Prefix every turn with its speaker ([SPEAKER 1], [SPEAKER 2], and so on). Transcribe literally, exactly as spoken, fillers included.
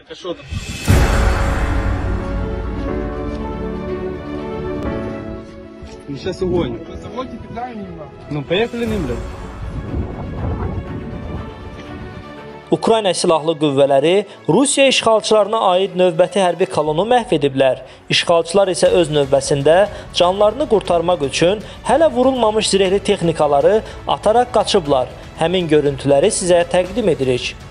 [SPEAKER 1] А що там? Ну, сейчас огонь.
[SPEAKER 2] Заводите педали немного.
[SPEAKER 1] Ну, поехали ним, блядь.
[SPEAKER 3] Ukrayna Silahlı Qüvvələri Rusiya işğalçılarına aid növbəti hərbi kolonu məhv ediblər. İşğalçılar isə öz növbəsində canlarını qurtarmaq üçün hələ vurulmamış zirehli texnikaları ataraq qaçıblar. Həmin görüntüləri sizə təqdim edirik.